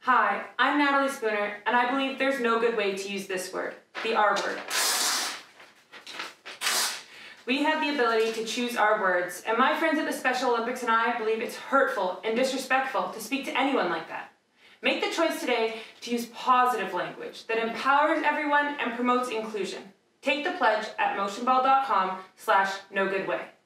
Hi, I'm Natalie Spooner, and I believe there's no good way to use this word, the R word. We have the ability to choose our words, and my friends at the Special Olympics and I believe it's hurtful and disrespectful to speak to anyone like that. Make the choice today to use positive language that empowers everyone and promotes inclusion. Take the pledge at motionball.com/nogoodway.